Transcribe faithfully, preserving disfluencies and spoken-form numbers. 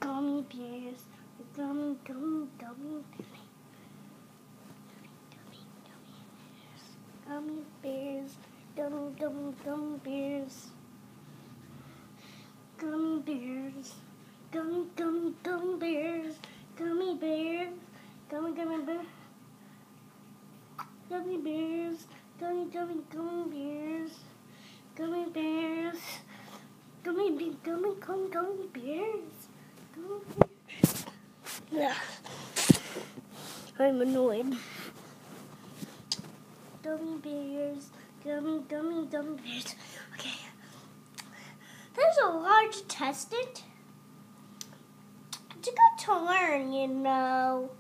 gummy bears, gummy, gummy, gummy, gummy bears, gummy, gummy, gummy bears, gummy bears, gummy, gummy, gummy bears, gummy bears, gummy, gummy bears, gummy bears, gummy, gummy, gummy bears, gummy bears, gummy, gummy, gummy, gummy bears, gummy bears. Yeah. I'm annoyed. Gummy bears, gummy, gummy, gummy bears. Okay. There's a large intestine. It's good to learn, you know.